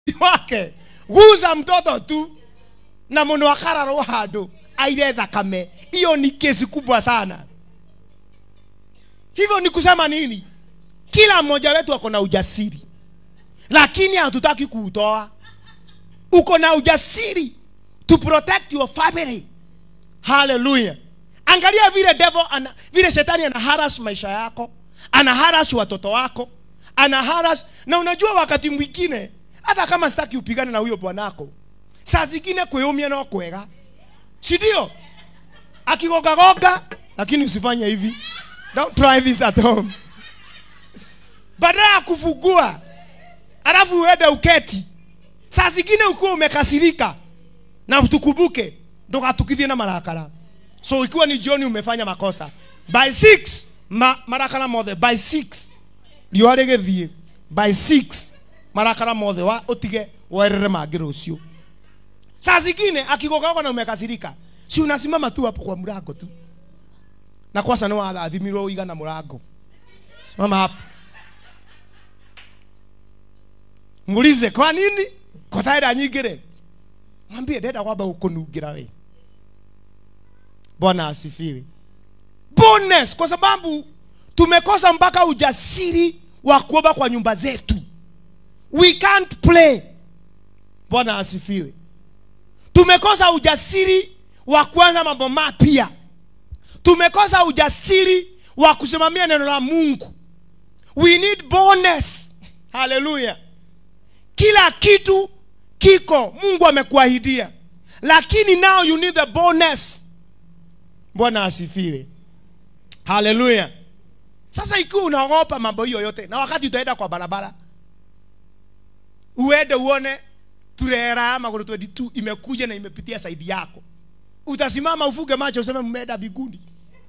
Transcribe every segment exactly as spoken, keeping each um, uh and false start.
wake guza mtoto tu na muno akararo hado aire thakame. Hiyo ni kesi kubwa sana. Hivyo ni kusema nini? Kila mmoja wetu ako na ujasiri, lakini hatutaki kuutoa. Uko na ujasiri to protect your family. Hallelujah. Angalia vile devil ana, vile shetani ana harass maisha yako, ana harass watoto wako, ana harass. Na unajua wakati mwingine hata kama sitaki upigane na huyo bwanako, saa zingine kuumia na kwega, si ndio? Akigoga goga, lakini usifanye hivi. Don't try this at home. Badala ya kufugua alafu uende uketi, saa zingine uko umekasirika na utukubuke ndo katukidhie na marakara. So ikiwa ni jioni umefanya makosa, by six ma, marakara mothe by six liwale gethie, by six marakara mothe wa utige werere magiro ucio. Saa zingine akigoga na umekasirika, si unasimama tu hapo kwa mlango tu, na kwa sana wa adhimiro uiga na mlango, simama hapo. Muulize kwa nini? Kwa taida nyingire. Mwambie dada kwamba uko nugira we. Bwana asifiwe. Bonus, kwa sababu tumekosa mpaka ujasiri wa kuomba kwa nyumba zetu. We can't play. Bwana asifiwe. Tumekosa ujasiri wa kuanza mambo mapya. Tumekosa ujasiri wa kusimamia neno la Mungu. We need bonus. Hallelujah. Kila kitu kiko Mungu amekuahidia, lakini now you need the bonus. Bwana asifiwe. Hallelujah. Sasa ikiwa unaogopa mambo hiyo yote, na wakati utaenda kwa barabara uende uone turera magoro ishirini na mbili imekuja na imepitia saidi yako, utasimama ufuge macho useme mmeenda bigundi.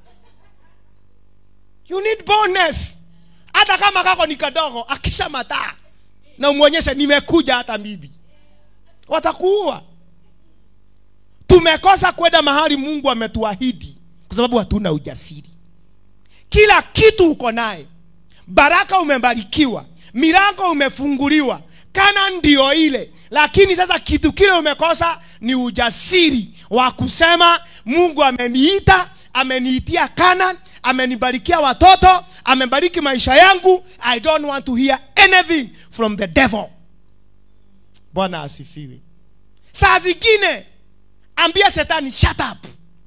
You need bonus. Hata kama kako ni kadogo, akisha mataa na umuonyeshe nimekuja hata bibi, watakuua. Tumekosa kwenda mahali Mungu ametuahidi kwa sababu hatuna ujasiri. Kila kitu uko naye, baraka umebarikiwa, milango umefunguliwa, kana ndio ile, lakini sasa kitu kile umekosa ni ujasiri wa kusema Mungu ameniita, ameniitia Kana, amenibarikia watoto, amebariki maisha yangu. I don't want to hear anything from the devil. Bwana asifiwe. Saa zingine ambia shetani shut up.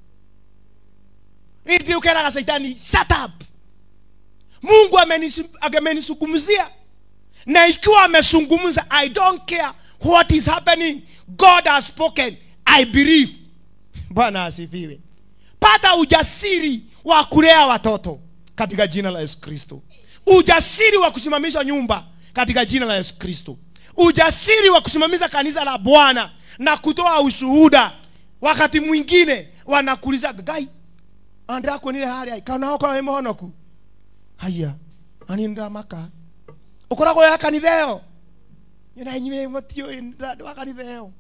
Ndio ukera shetani shut up. Mungu amenisukumuzia, na ikiwa amesungumuza, I don't care what is happening. God has spoken. I believe. Bwana asifiwe. Pata ujasiri wa kulea watoto katika jina la Yesu Kristo. Ujasiri wa kusimamisha nyumba katika jina la Yesu Kristo. Ujasiri wa kusimamisha kanisa la Bwana na kutoa ushuhuda. Wakati mwingine wanakuuliza gai andra kwa nini hali kana hoko na monoku haya ani ndra maka ukora kwa kanitheo nyina nyime motio ndra wa kanitheo.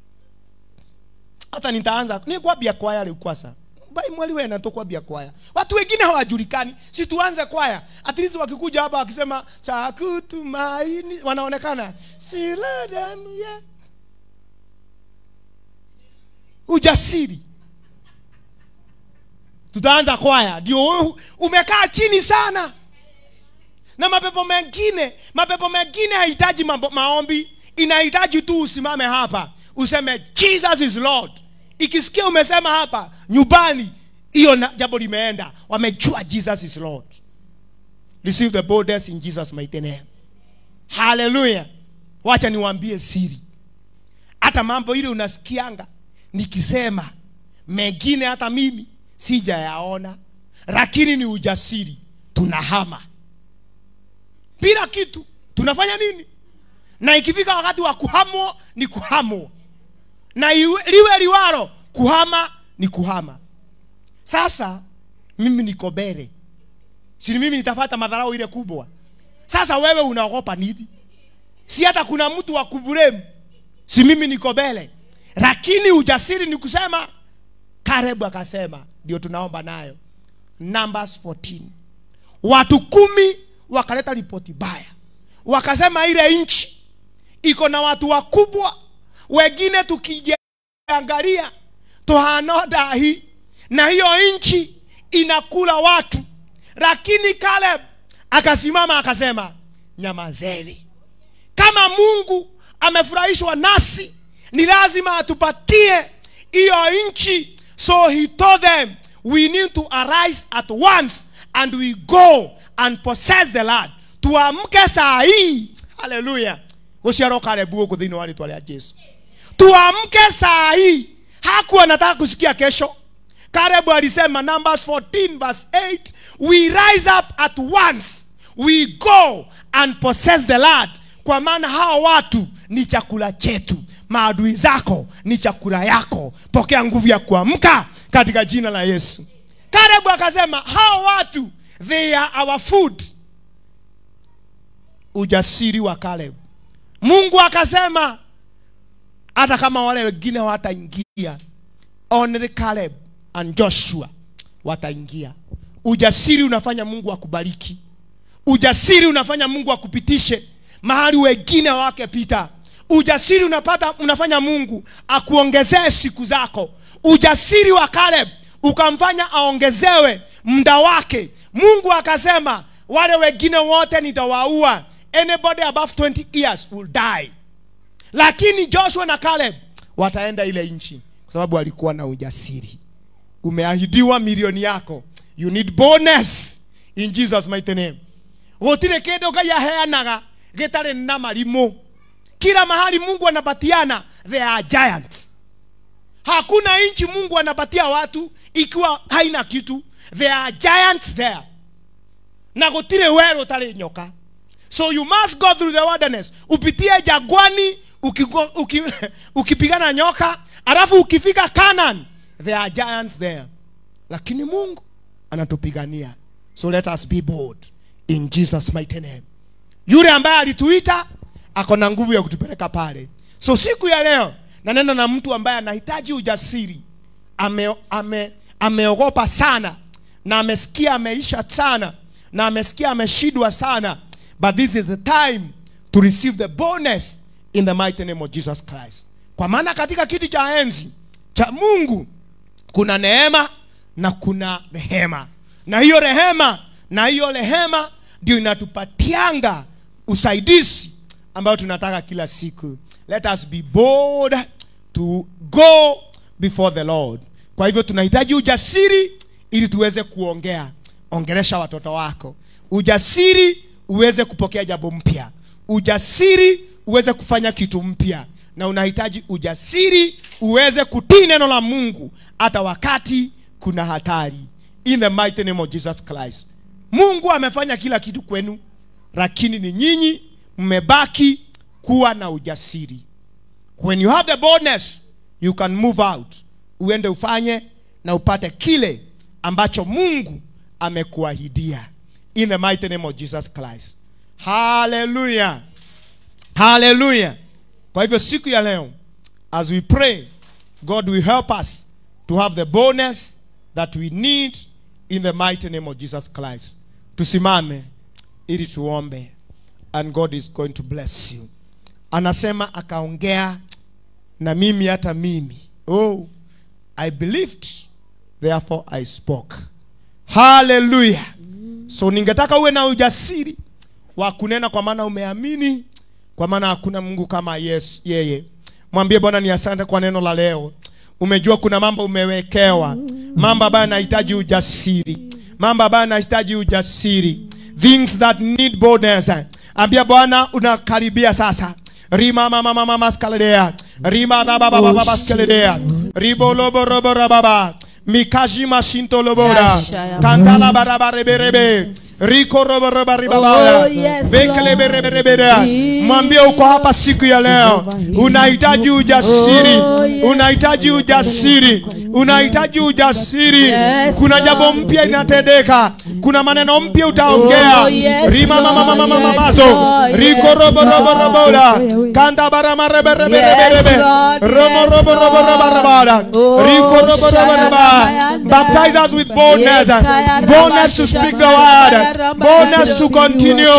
Hata nitaanza ni kwambia kwaya leo kwasa bai mwali wena to kwambia kwaya, watu wengine hawajulikani. Si tuanze kwaya, at least wakikuja hapa wakisema cha kutumaini wanaonekana sila damu ya ujasiri. Tutaanza kwaya ndio umekaa chini sana. Na mapepo mengine, mapepo mengine haihitaji maombi, inahitaji tu usimame hapa useme Jesus is Lord. Ikisikia umesema hapa nyumbani, hiyo jambo limeenda, wamejua Jesus is Lord. Receive the boldness in Jesus mighty name. Hallelujah. Wacha niwaambie siri. Hata mambo ile unasikianga nikisema mengine hata mimi sijayaona, lakini ni ujasiri. Tunahama bila kitu, tunafanya nini? Na ikifika wakati wa kuhamwa ni kuhamwa, na iwe, liwe liwaro kuhama ni kuhama. Sasa mimi niko mbele, si mimi nitafuata madharau ile kubwa. Sasa wewe unaogopa nini? Si hata kuna mtu wa kuburemu, si mimi niko mbele. Lakini ujasiri ni kusema Kalebu akasema, ndio tunaomba nayo Numbers fourteen. Watu kumi wakaleta ripoti baya, wakasema ile nchi iko na watu wakubwa, wengine tukijiangalia tuhana dahi, na hiyo nchi inakula watu. Lakini Caleb akasimama akasema, nyamazeni. Kama Mungu amefurahishwa nasi, ni lazima atupatie hiyo nchi. So he told them, we need to arise at once and we go and possess the land. Tuamke saa hii. Hallelujah. Usiaro Caleb uko dhini wali tuwalea Yesu. Tuamke saa hii. Hakuwa anataka kusikia kesho. Caleb alisema, Numbers fourteen verse eight, we rise up at once, we go and possess the land. Kwa maana hao watu ni chakula chetu, maadui zako ni chakula yako. Pokea nguvu ya kuamka katika jina la Yesu. Caleb akasema, hao watu, they are our food. Ujasiri wa Caleb. Mungu akasema, hata kama wale wengine wataingia, only Caleb and Joshua wataingia. Ujasiri unafanya Mungu akubariki. Ujasiri unafanya Mungu akupitishe mahali wengine wake pita. Ujasiri unapata unafanya Mungu akuongezee siku zako. Ujasiri wa Caleb ukamfanya aongezewe muda wake. Mungu akasema, wale wengine wote nitawaua. Anybody above twenty years will die. Lakini Joshua na Caleb wataenda ile nchi kwa sababu walikuwa na ujasiri. Umeahidiwa milioni yako. You need bonus in Jesus mighty name. Gotire kendo kaya heanaga getare na marimo. Kila mahali Mungu anapatiana, they are giants. Hakuna nchi Mungu anapatia watu ikiwa haina kitu. There are giants there. Na gotire wero tale nyoka. So you must go through the wilderness. Upitie jagwani, ukigo, uki, ukipigana nyoka, alafu ukifika Canaan, there are giants there. Lakini Mungu anatupigania. So let us be bold in Jesus mighty name. Yule ambaye alituita ako na nguvu ya kutupeleka pale. So siku ya leo nanena na mtu ambaye anahitaji ujasiri. Ame ame ameogopa sana, na amesikia ameisha sana, na amesikia ameshidwa sana. But this is the time to receive the bonus in the mighty name of Jesus Christ. Kwa maana katika kiti cha enzi cha Mungu kuna neema na kuna rehema. Na hiyo rehema na hiyo rehema ndio inatupatianga usaidizi ambao tunataka kila siku. Let us be bold to go before the Lord. Kwa hivyo tunahitaji ujasiri ili tuweze kuongea. Ongelesha watoto wako. Ujasiri uweze kupokea jambo mpya. Ujasiri uweze kufanya kitu mpya. Na unahitaji ujasiri uweze kutii neno la Mungu hata wakati kuna hatari. In the mighty name of Jesus Christ. Mungu amefanya kila kitu kwenu, lakini ni nyinyi mmebaki kuwa na ujasiri. When you have the boldness, you can move out. Uende ufanye na upate kile ambacho Mungu amekuahidia. In the mighty name of Jesus Christ. Hallelujah. Hallelujah. Kwa hivyo siku ya leo, as we pray, God will help us to have the boldness that we need in the mighty name of Jesus Christ. Tusimame ili tuombe, and God is going to bless you. Anasema akaongea na mimi hata mimi. Oh, I believed, therefore I spoke. Hallelujah. So ningetaka uwe na ujasiri wa kunena kwa maana umeamini, kwa maana hakuna Mungu kama Yesu yeye. Mwambie Bwana ni asante kwa neno la leo. Umejua kuna mambo umewekewa, mambo ambayo yanahitaji ujasiri, mambo ambayo yanahitaji ujasiri, things that need boldness. Ambia Bwana unakaribia sasa. Rima mama mama maskalea, rima baba baba baba skalea, ribo lobo robo baba, mikaji mashinto lobora, kantala barabare berebe, riko robo robo ribaba, bekele berebe berebe. Mwambie uko hapa siku ya leo, unahitaji ujasiri, unahitaji ujasiri, unahitaji ujasiri. Kuna jambo mpya inatendeka, kuna maneno mpya utaongea. Rima mama mama mama mazo, riko robo robo robo la, kanda barama rebe rebe rebe, robo robo robo robo, riko robo robo robo. Baptize us with boldness, boldness to speak the word, Boldness to continue.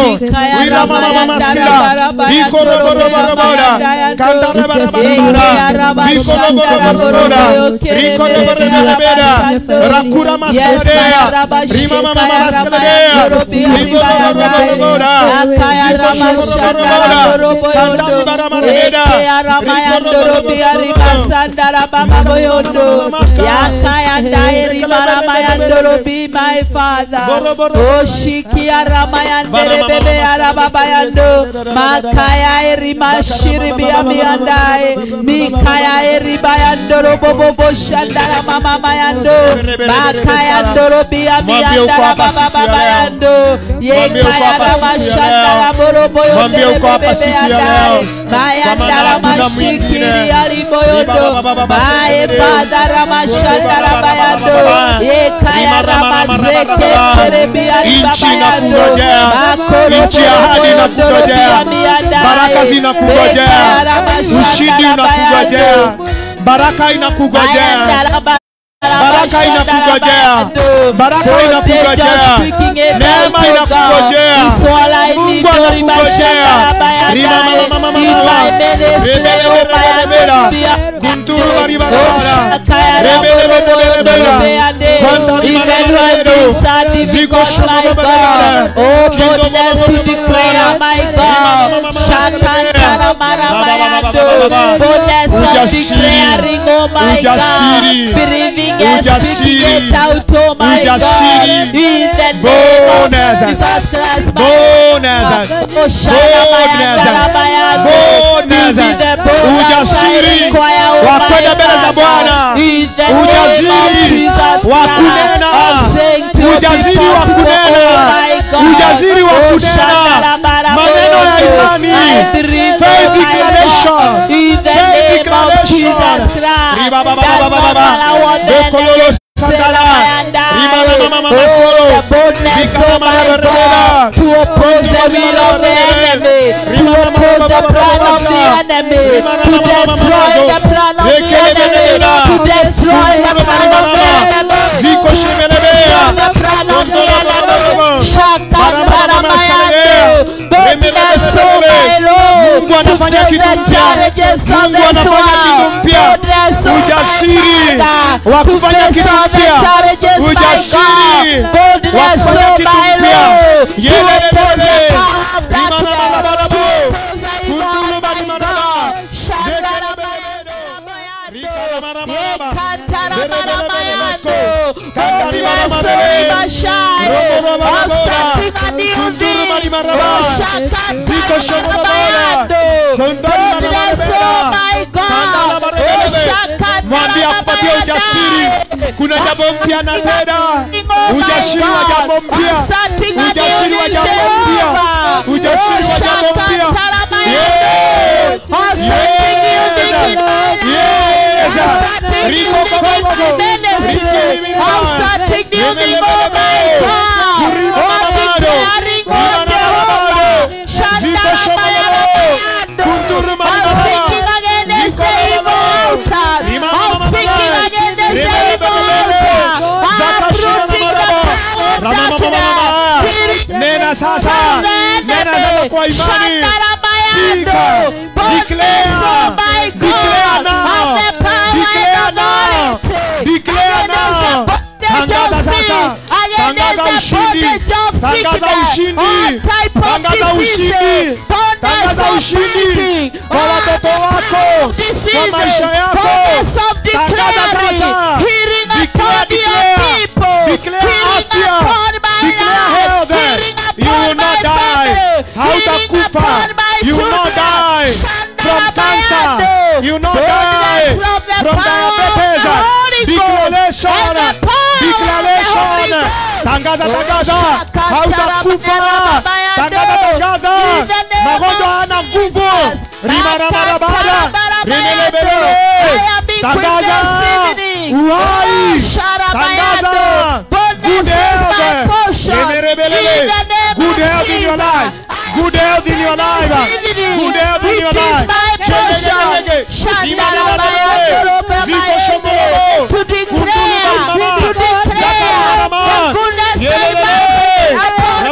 Be my father. Oh, Shikia Ramayandere Bebe Arababayando, Makaya Erima Shiribi Amiandai, Mikaya Eribayando, Bobo Shandara Mama Mayando, Makayandoro Biamiandara Baba Bayando, Yekaya Ramashandara Boroboyo Bebe Andai, Mayandara Mashikiri Ariboyondo, Maye Father Ramashandara Bayando, Yekaya Ramazeke Inchi na kungojea, inchi ahadi na kungojea, baraka zina kungojea, ushindi unakungojea, baraka inakungojea, baraka inakungojea, baraka inakungojea, neema inakungojea, Mungu anakungojea. Rima mama mama mama, rebele rebele, kunturu maribara, rebele rebele, kwanta rebele, ziko shobara, oh goodness to declare my God, Shakantara Maramayando, goodness of declaring, oh my God, believing and speaking it out, oh my God, in the name of Jesus Christ, bonus, bonus, ujasiri wakwenda mbele za Bwana, ujasiri wa kunena, ujasiri wa kunena, ujasiri wa kunena maneno ya imani, faith declaration, faith declaration. Riba baba baba baba, dokololo sandala, riba mama mama maskolo, bikama baba to oppose the will of the enemy, to oppose the plan of the enemy, to destroy the plan of the enemy, to destroy the plan of the enemy, ziko shebelebea, the plan of the enemy, Shakantaramayando, goodness of my Lord, Mungu anafanya kitu mpya, Mungu anafanya kitu mpya, ujasiri wa kufanya kitu mpya, ujasiri wa kufanya kitu mpya, yelelele, imana malabalabo, kuntulu balimanaba, zekelebelebe, rikala maramaraba, lelelelelelesko, kandari maramarebe, robo robo kuntulu balimaraba, ziko shomonobola, kundari maramarebe, kandala maramarebe, mwambia kupatia ujasiri, kuna jambo mpya na tena, ujasiri wa jambo mpya, ujasiri wa jambo mpya, ujasiri wa jambo mpya. Yes, yes, Riko Kokogo, Riki starting building, oh my God, Ziko Shomayabo, Kunturu Maribaba, Ziko I'm speaking against the evil altar. I'm rooting the power of darkness. Nena sasa, nena sasa kwa imani. Speaker, declare, declare now, declare now, declare now. Tangaza sasa, tangaza ushindi, tangaza ushindi, tangaza ushindi, tangaza ushindi kwa watoto wako, kwa maisha yako. Tangaza sasa, declare, declare, declare afya, declare health. You will not die. Hautakufa. You will not die from cancer. You will not die from diabetes. Declaration, declaration. Tangaza, tangaza. Hautakufa. Tangaza, tangaza. Magonjwa hana nguvu. Rimarabara, rinelebelele. Tangaza uhai. Tangaza good health. Rimelebelele. Good health in your life. Good health in your life. Good health in your life. Ziko shomolo. To declare, to declare the goodness of God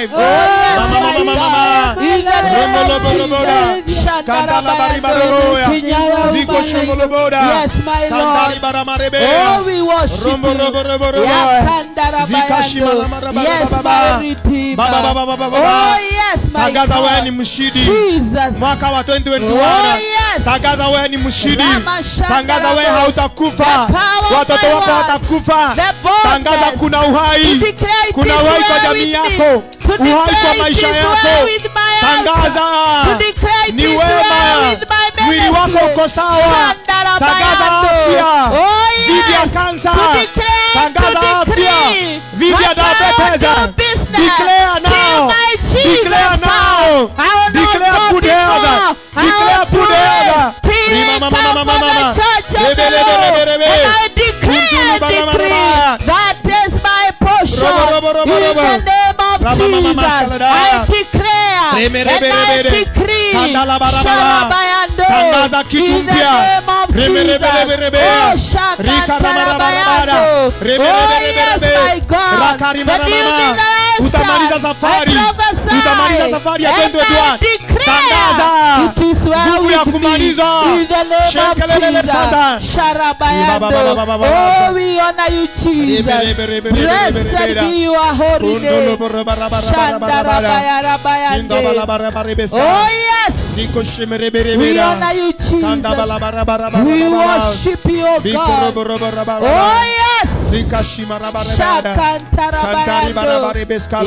life. Oh, yes, Mama, my mama, God. mama. In the name of Romoloboda. Jesus. Kandala baribaroya. Ziko shongoloboda. Yes, my Kandari Lord. baramarebe. Oh, we worship Rombo you. robo robo robo. Yakandara Zika shima bayando. la maraba Yes, baba. my Redeemer. Baba baba baba baba. Oh, yes, my Tangaza wewe ni God. mshindi. Jesus. Mwaka wa twenty twenty-one. Oh, yes. Tangaza wewe ni mshindi. Ramashanda Tangaza wewe Rabo. hautakufa. The power of Watoto my wako words. hawatakufa. The boldness. Tangaza kuna uhai. To declare it Kuna is uhai kwa well jamii with me. yako. To Uhai kwa declare it maisha is yako. well with my Tangaza. altar. To declare it Ni is wema. well with my Mwili wako ministry. uko sawa. Shandara Tangaza bayando. afya. Oh, Dhidi ya yes. kansa. To declare, Tangaza to afya. decree. Dhidi ya What I will diabetes. do business. Declare now. Till my Jesus Declare now. come. I will not Declare go good health. before. I Declare will good pray health. till Rima they mama come mama for mama. the church of Rebe, the rebe, Lord. rebe, rebe. And I declare Kuntulu and baba, baba, decree baba. that is my portion. Robo, robo, robo, In robo. the name of Rama, mama, mama, Jesus, skaladaya. I declare Reme, and rebe, I rebe, rebe. decree Kandala bara, bara. Shalabayando. Tangaza kitu In the mpya. name of Reme, Jesus. rebe, rebe, rebe. Oh, Rika, rama, rama, rama, Shakantarabayando. Rebe, Oh, rebe, rebe, yes, rebe. my God. Rakari, The mama, new mama. generation. Utamaliza safari. I prophesy. Utamaliza safari ya And twenty twenty-one. I declare Tangaza. it is well Nguvu ya with me. kumaliza. In the name Shekelele of santa. Jesus. Sharabayando. Ba, ba, ba, ba, ba, Oh, ba. we honor you, Jesus. Rebe, rebe, rebe, rebe, rebe, Blessed rebe. be your holy Kundulu name. bara, bara, bara, bara, bara, bara. Kinda bala, Shandarabayarabayande. bara, bara, besta. Oh, yes. Ziko shime, rebe, rebe, We ra. honor you, Kanda bala, Jesus. bara, bara, bara, We bara, bara. worship you, O Biko God. robo, robo, robo, robo. Oh, yes. Zika shima, raba, raba, raba. Kantari, bara, Shakantarabayando. bara, beskala.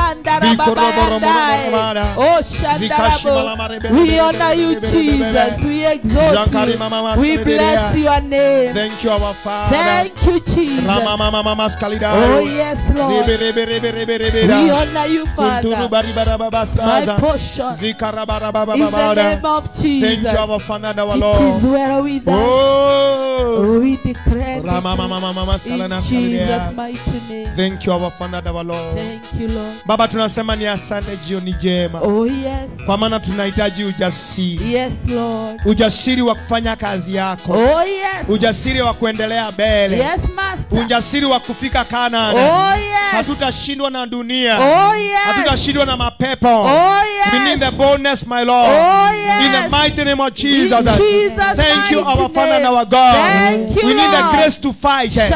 Yekandarababayandai. Oh, Shandarabo. We honor you, Jesus. We exalt you. We bless your name. Thank you, our Father. Thank you, Jesus. Rama, mama, mama, skalida. Oh, yes, Lord. Rebe, rebe, rebe, rebe, rebe, We ra. honor you, Kunturu, Father. bari, bara, bara, My saza. portion. Zika, raba, raba, raba, In the raba. name of Thank Jesus. you, our Father and our It Lord. is well with us. Oh, Oh, we declare Rama, mama, it mama, in skalana, Jesus' skalida. mighty name. Thank you, our Father and our Lord. Thank you, Lord. Baba, tunasema ni asante jioni jema, Oh, yes. kwa maana tunahitaji ujasiri, Yes, Lord. ujasiri wa kufanya kazi yako, Oh, yes. ujasiri wa kuendelea mbele, Yes, Master. ujasiri wa kufika Kanaani. Oh, yes. Hatutashindwa na dunia, Oh, yes. hatutashindwa na mapepo. Oh, We need the yes. boldness, my Lord. Oh, yes. In the mighty name of Jesus. In Jesus' Thank you, mighty our Father and name. our God. Thank you, We need the Lord. grace to fight every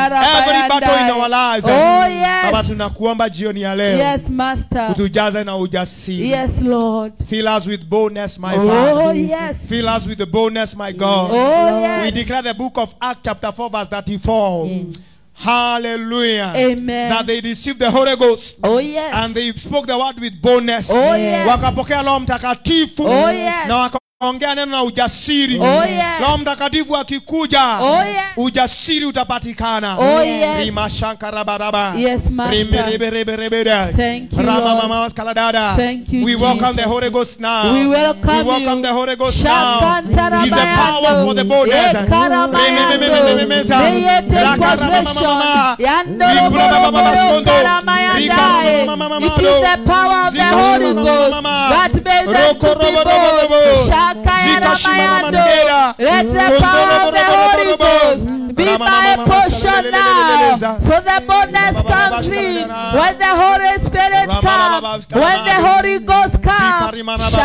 battle in our lives. Oh, yes. Baba, tunakuomba jioni ya leo, Yes, Master. utujaze na ujasiri. Yes, Lord. Fill us with boldness, my Oh, Father. yes. Fill us with the boldness, my God. Oh, yes. We declare the book of Acts chapter four verse thirty-four. Hallelujah. Amen. That they received the Holy Ghost. Oh, yes. And they spoke the word with boldness. Oh, yes. Wakapokea Roho Mtakatifu. Oh, yes. Na wakaongea neno na ujasiri. Oh, yes. Roho Mtakatifu akikuja, Oh, yes. ujasiri utapatikana. Oh, yes. Rima shankara baraba. Yes, Master. Rime rebe rebe rebe da. Thank you, Rama Lord. mama skaladada. Thank you, We welcome Jesus. the Holy Ghost now. We welcome We welcome you. the Holy Ghost now. Shakantarabayando. He's the power for the boldness. Ekaramayando. Meyete possession. Yandoro boro boro karamayandai. It is the power of the Holy Ghost that made them to be bold. Shakayaramayando. Let the power of the Holy Ghost be my portion now. So the boldness comes in when the Holy Spirit comes, when the Holy Ghost comes.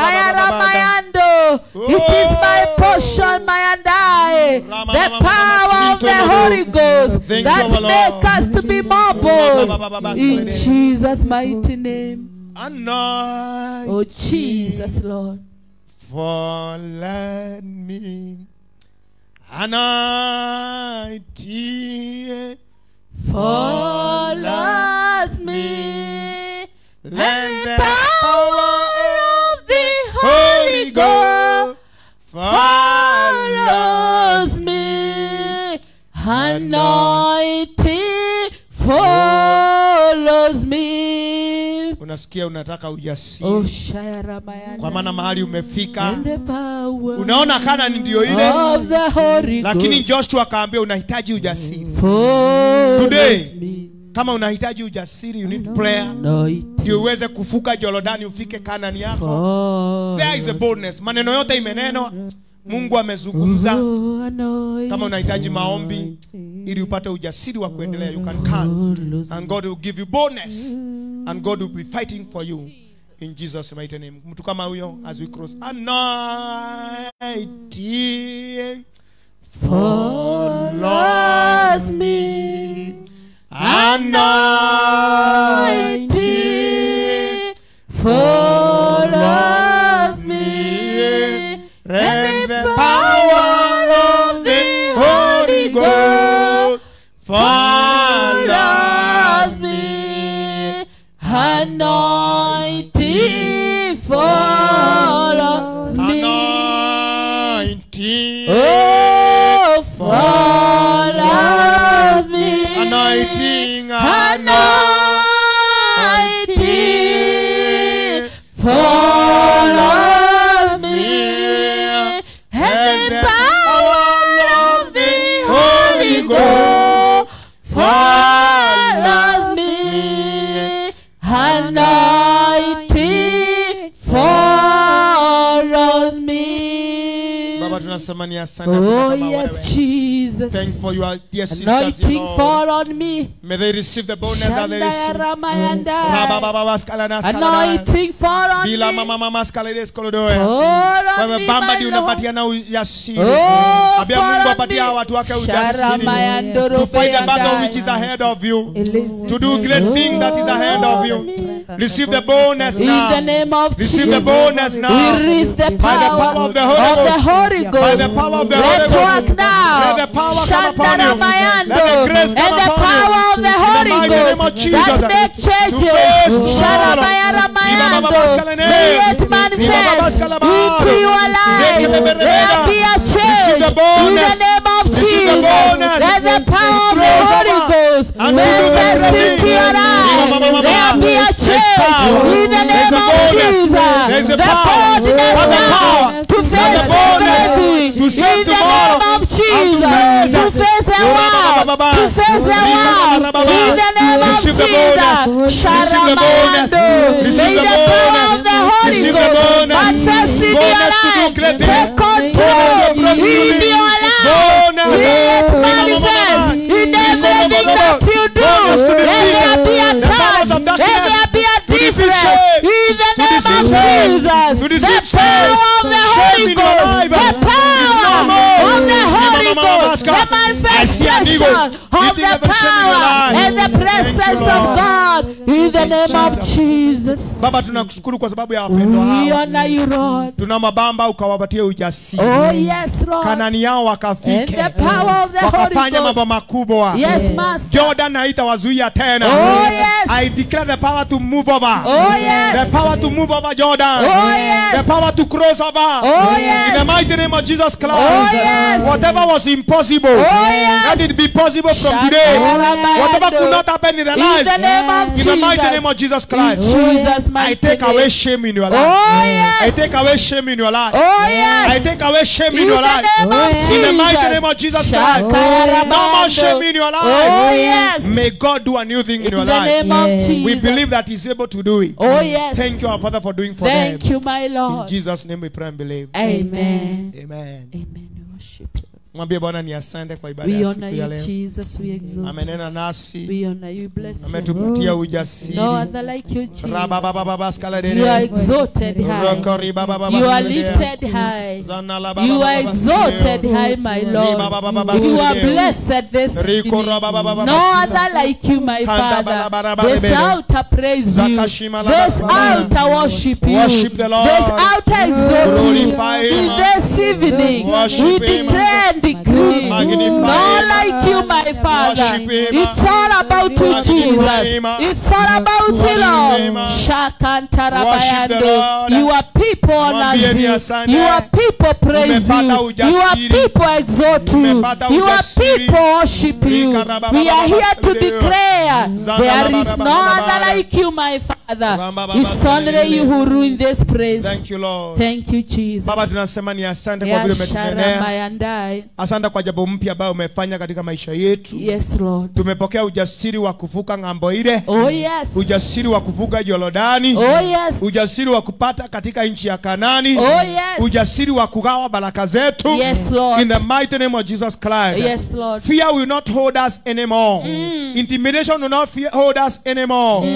Shayaramayando. It is my portion, my and I. The power of the Holy Ghost that makes us to be more bold. In Jesus' mighty name. Anoint Oh, Jesus, Lord. for let me anoint thee. Follows me. Let the the power of the Holy Holy Ghost Ghost follows me. Anointing follows me. Unasikia unataka ujasiri. Oh, Shayaramayanda. Kwa maana mahali umefika, And the power unaona Kanaani ndio ile, of the Holy lakini Ghost Joshua akaambia unahitaji ujasiri. follows Today, me. kama unahitaji ujasiri, you need prayer. Anointing Ndio uweze kuvuka Jordani ufike Kanaani yako. follows There is a boldness. Maneno yote imenenwa, Mungu amezungumza. Oh, anointing. Kama unahitaji maombi ili upate ujasiri wa kuendelea, you can come and God will give you boldness And God will be fighting for you. In Jesus' mighty name. Mtu kama huyo as we cross. Anointing follows me. Anointing follows me. And the power of the Holy Ghost follows me. Anointing follows me. Anointing oh, follows me. Anointing, anointing follows me. And the power of the Holy Ghost follows me. Anointing follows me. Baba tunasema ni asante. Oh yes, Jesus. Thank for your dear sisters. Anointing fall on me. May they receive the bonus that they receive. Anointing fall on Bila me. mama mama skaledes kolodoya. Fall on Wewe me, bamba my ndio Lord. unapatiana ujasiri. Oh, Abia fall Mungu on apatia me. watu wake ujasiri. Sharamayandoro To fight the battle beyandai. which is ahead of you. To do great things that is ahead of you. Receive the bonus In now. the name of Receive Jesus. the bonus We now. release the By the power power of the Holy of the Ghost. Holy Ghost. By the power of the Holy Let's Ghost. work now. Let the power come upon you. Shandaramayando. Let the grace come And the upon power you. of the In the Holy mighty name of Ghost Jesus. that make To changes. face tomorrow. Sharamayaramayando. May it manifest into your life. Let there be a change. In the name of Jesus. Let the power of the Holy Ghost manifest into your life. Let there be a change. In the name of Jesus. The boldness now to face everything. In the name of Jesus. To face the world. To face the world. In the name of Jesus. Sharamayando. May the power of the Holy Ghost manifest in your life. Take control in your life. Let it manifest in everything that you do. Let there be a touch. Let there be a difference. In the name of Jesus. The power of the Holy Ghost. The power of the Holy Ghost. The manifestation of the power and the presence of God. In the name of Jesus. Baba tunakushukuru kwa sababu ya wapendwa We hawa. honor you, Lord. Tuna Baba ukawapatie ujasiri. Oh yes, Lord. Kanani yao wakafike. And the power of the Holy Wakafanya mambo Ghost. makubwa. Yes, Master. Jordan haitawazuia tena. Oh yes. I declare the power to move over. Oh yes. The power to move over Jordan. Oh yes. The power to cross over. Oh yes. In the mighty name of Jesus Christ. Oh yes. Whatever was impossible, Oh yes. let it be possible from today. Whatever could not happen in the In life, the name of in Jesus. the mighty name of Jesus In Christ, Jesus' I mighty take name. away shame in your life. Oh yes. I take away shame in your life. Oh yes. I take away shame in In your the life. name of Jesus. In the mighty name of Jesus Christ. No more shame in your life. Oh yes. May God do a new thing in In your the life. name of Jesus. We believe that He's able to do it. Oh yes. Thank you, our Father, for doing for Thank them. you, my In Lord. Jesus' name we pray and believe. Amen. Amen. Amen. We worship you. Mwambie Bwana ni asante kwa ibada We ya honor siku ya you, leo. Jesus. We exalt Amenena you. nasi, We honor you. Bless you. ametupatia ujasiri. No other like you, Jesus. Rabababa skaladere. You are exalted high. Rokori bababa You are skaladere. lifted high. Zana la You are bababa exalted skaladere. high, my Lord. Ribababa You are skaladere. blessed this Riko evening. rabababa No skaladere. other like you, my Kanda Father. balabaraba This rebele. altar praise you. Zakashima la This barabara. altar worship you. Worship the Lord. This altar exalt you. Glorify Him. In this evening, Worship we Him. declare and decree. Magnify No Him. like you, my Father. Worship Him. It's all about you, Magnify Jesus. Him. It's all about you, Worship Lord. Him. Shakantarabayando. Lord. You are people honor Mwambie ni you. asante. You are people praise Umepata you. You are ujasiri. people exalt you. Umepata You are ujasiri. people worship you. We are here to declare there is no other like you, my Father. It's only you who ruin this praise. Thank you, Lord. Thank you, Jesus. Baba tunasema ni asante kwa vile umetunenea. Yasharamayandai. Asante kwa jambo mpya ambayo umefanya katika maisha yetu. Yes, Lord. Tumepokea ujasiri wa kuvuka ng'ambo ile. Oh yes. Ujasiri wa kuvuka Yordani. Oh yes. Ujasiri wa kupata katika nchi ya Kanani. Oh yes. Ujasiri wa kugawa baraka zetu. Yes, Lord. In the mighty name of Jesus Christ. Yes, Lord. Fear will not hold us anymore. Mm. Intimidation will not fear, hold us anymore. Mm.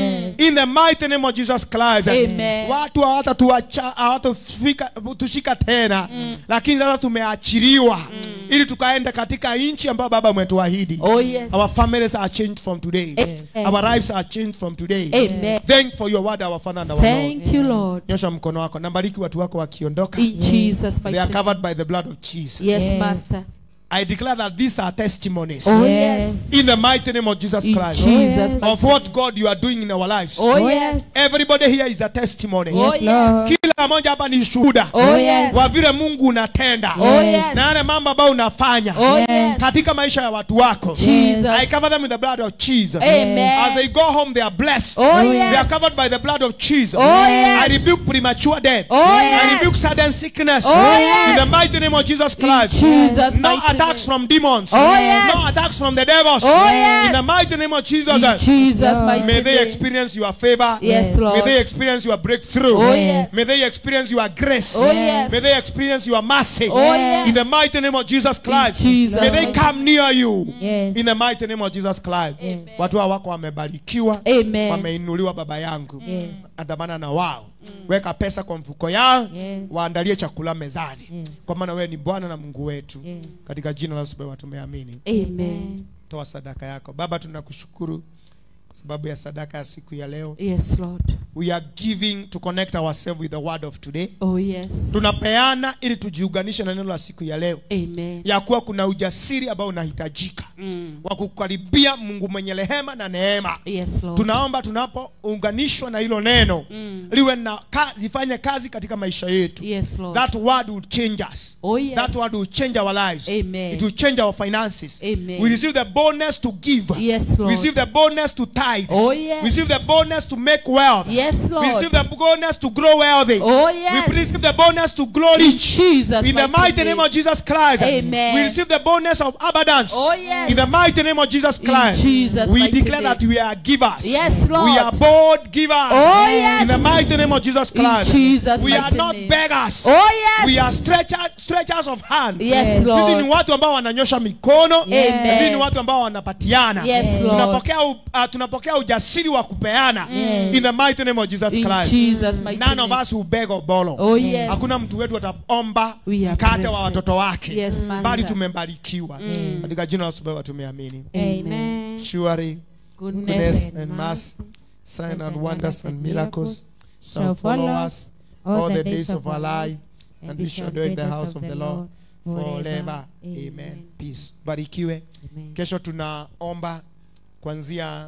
Yes. In the mighty name of Jesus Christ. Amen. Watu hawatatuacha hawatafika tushika tena. Lakini sasa tumeachiliwa ili tukaenda katika nchi ambayo Baba umetuahidi. Oh yes. Our families are changed from today. Amen. Our lives are changed from today. Amen. Thank you for your word, our Father and our Lord. Thank you, Lord. Nyosha mkono wako. Nabariki watu wako wakiondoka. In Jesus' They are mighty name. covered by the blood of Jesus. Yes, Yes. Master. I declare that these are testimonies. Oh yes. In the mighty name of Jesus In Christ. Jesus' mighty Of what God you are doing in our lives. Oh yes. Everybody here is a testimony. Oh yes. Kila mmoja hapa ni shuhuda Oh yes. wa vile Mungu unatenda. Oh yes. Na yale mambo ambayo unafanya Oh yes. katika maisha ya watu wako. Jesus. I cover them with the blood of Jesus. Amen. As they go home, they are blessed. Oh They are yes. covered by the blood of Jesus. Oh yes. I rebuke premature death. Oh I yes. rebuke sudden sickness. Oh yes. In the mighty name of Jesus In Christ. Jesus' No mighty attacks name. from demons. Oh yes. No attacks from the devils. Oh yes. In the mighty name of Jesus. In Jesus' mighty May they name. experience your favor. Yes, Lord. May they experience your breakthrough. Oh yes. May they experience your grace. Oh yes. May they experience your mercy. Oh yes. In the mighty name of Jesus Christ. Jesus' May they mighty come near you. Yes. In the mighty name of Jesus Christ. Amen. Watu hawa wako wamebarikiwa. Amen. Wameinuliwa baba yangu. Yes. Andamana na wao. Weka pesa kwa mfuko yao. Yes. Waandalie chakula mezani. Yes. Kwa maana wewe ni Bwana na Mungu wetu. Yes. Katika jina la Yesu Baba tumeamini. Amen. Toa sadaka yako. Baba tunakushukuru kwa sababu ya sadaka ya siku ya leo. Yes, Lord. We are giving to connect ourselves with the word of today. Oh yes. Tunapeana ili tujiunganishe na neno la siku ya leo. Amen. Ya kuwa kuna ujasiri ambao unahitajika. Mm. Wa kukaribia Mungu mwenye rehema na neema. Yes, Lord. Tunaomba tunapounganishwa na hilo neno Mm. liwe na kazi, fanye kazi katika maisha yetu. Yes, Lord. That word will change us. Oh yes. That word will change our lives. Amen. It will change our finances. Amen. We receive the boldness to give. Yes, Lord. We receive the boldness to tithe. Oh yes. We receive the boldness to make wealth. Yes, Lord. We receive the boldness to grow wealthy. Oh yes. We receive the boldness to grow In rich. Jesus' In the mighty name of Jesus Christ. Amen. We receive the boldness of abundance. Oh yes. In the mighty name of Jesus Christ. Jesus' We mighty declare name. that we are givers. Yes, Lord. We are bold givers. Oh yes. In the mighty name of Jesus In Christ. Jesus' We are mighty not name. beggars. Oh yes. We are stretcher, stretchers of hands. Yes, Yes. Sisi ni Lord. watu ambao wananyosha mikono. Amen. Sisi ni watu ambao wanapatiana. Yes, Lord. Tunapokea u- uh, tunapokea ujasiri wa kupeana. Yes. In the mighty name of Jesus In Christ. Jesus' mighty None name. of us will beg or borrow. Oh yes. Hakuna mtu wetu ataomba We are mkate wa blessed. watoto wake. Yes, Master. Bali tumebarikiwa. Mm. Katika jina la Yesu Baba tumeamini. Amen. Surely Goodness. goodness and mercy, signs and wonders and miracles shall follow us all the days of our life, and we shall dwell in the house of the Lord forever. Amen. Peace. Barikiwe. Amen. Kesho tunaomba kuanzia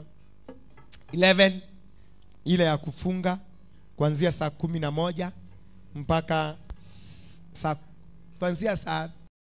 eleven ile ya kufunga kuanzia saa kumi na moja mpaka s- saa kuanzia saa